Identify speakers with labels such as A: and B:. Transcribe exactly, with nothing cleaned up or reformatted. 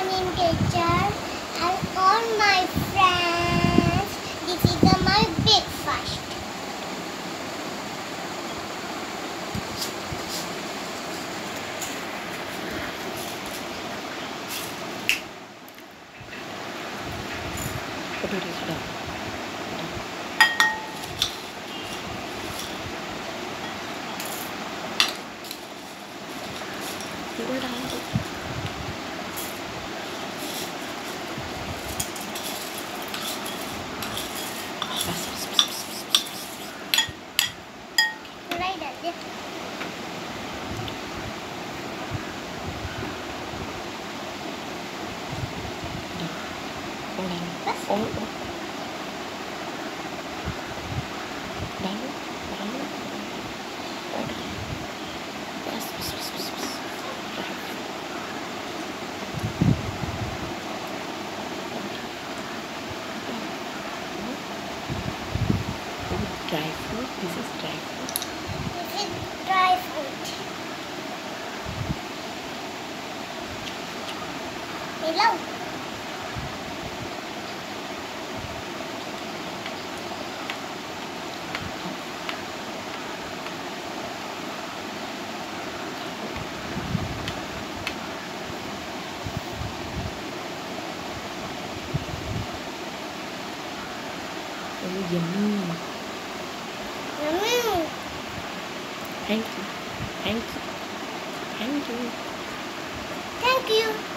A: morning, teacher. I'll call my friends. This is uh, my breakfast.
B: Put it down. Put it down.
A: Right at this.
B: Hold on.
A: Bas.
B: Hold on. Down. Down. Hold on. Bas, bas, bas, bas, bas. Dry fruit. This is dry fruit.
A: This is dry fruit. Hello.
B: Oh, yummy.
A: Yummy.
B: Thank you. Thank you. Thank you.
A: Thank you.